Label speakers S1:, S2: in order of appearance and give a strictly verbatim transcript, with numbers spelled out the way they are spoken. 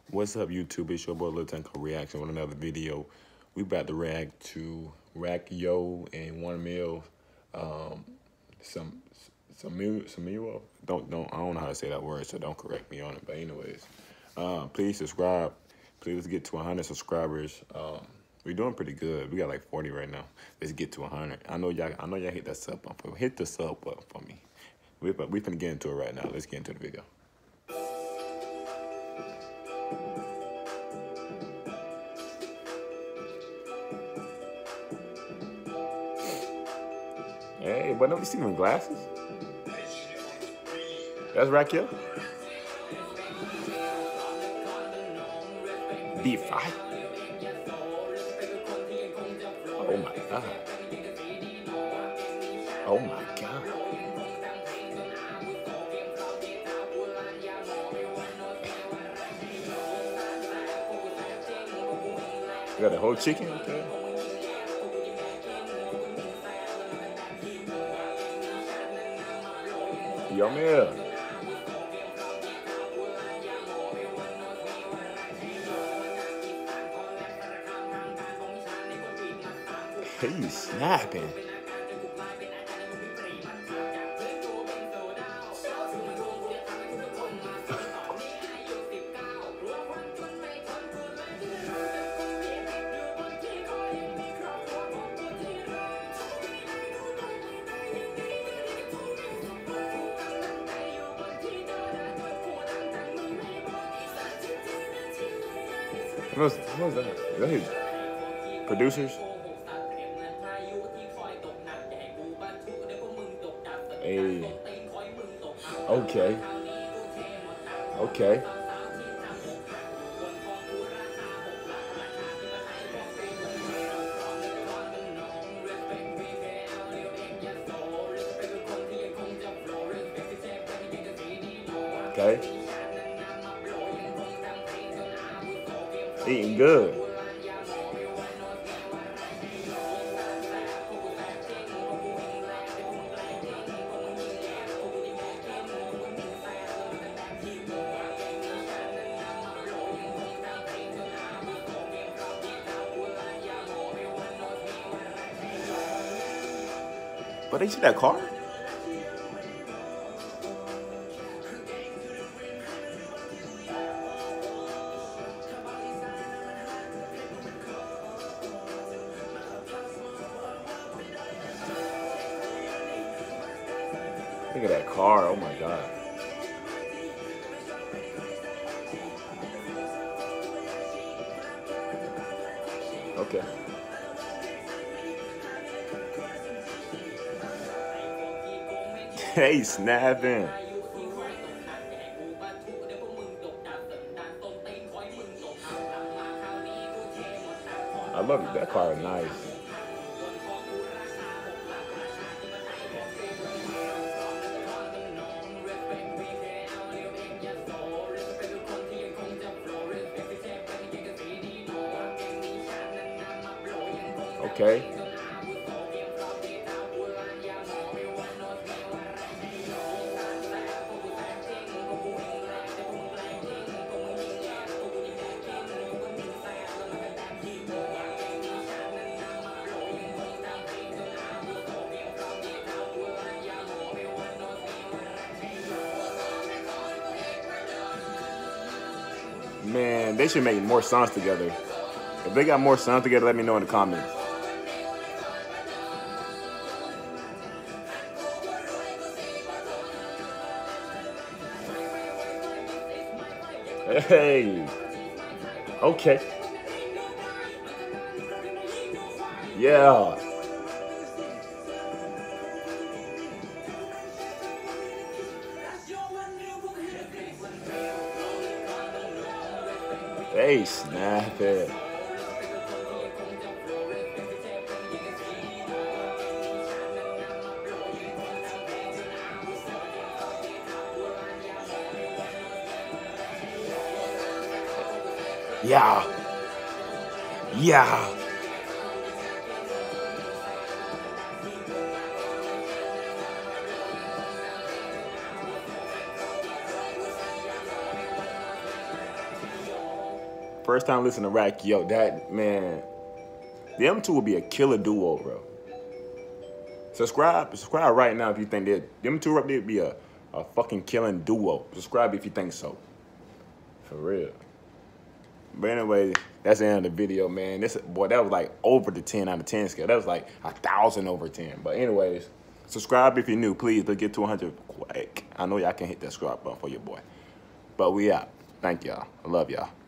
S1: What's up, YouTube? It's your boy Lil Tanko reaction with another video. We about to react to Rack Yo and One Mil. Um, some some some don't don't I don't know how to say that word, so don't correct me on it. But anyways, uh, please subscribe. Please let's get to one hundred subscribers. Um, we're doing pretty good. We got like forty right now. Let's get to one hundred. I know y'all. I know y'all hit that sub button. Hit the sub button for me. We we finna get into it right now. Let's get into the video. Hey, but don't you see them glasses? That's Raquel. B five. Oh my god. Oh my god. You got a whole chicken? Okay. Yo, man. He's snapping. What's, what's that? Is that his producers? Hey. Okay. Okay. Okay. Eating good. But they see that car? Look at that car, oh my god. Okay. Hey, snapping. I love it. That car is nice. Okay. Man, they should make more songs together. If they got more songs together, let me know in the comments. Hey. Okay. Yeah. Hey, snap it. Yeah. Yeah. First time listening to Rack Yo, that man, them two would be a killer duo, bro. Subscribe, subscribe right now if you think that them two up there would be a, a fucking killing duo. Subscribe if you think so. For real. But anyway, that's the end of the video, man. This boy, that was like over the ten out of ten scale. That was like a thousand over ten. But anyways, subscribe if you're new, please. Let's get to one hundred quick. I know y'all can hit that subscribe button for your boy. But we out. Thank y'all. I love y'all.